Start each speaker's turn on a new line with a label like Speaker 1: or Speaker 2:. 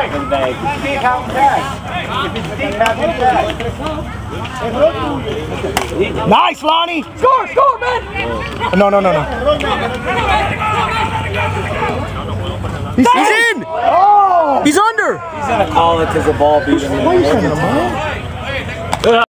Speaker 1: back of the bag.
Speaker 2: Nice, Lonnie! Score, score, man! No. He's in! Oh! He's under!
Speaker 1: He's gonna call it because the ball beat him.
Speaker 2: Why are you sending him, man?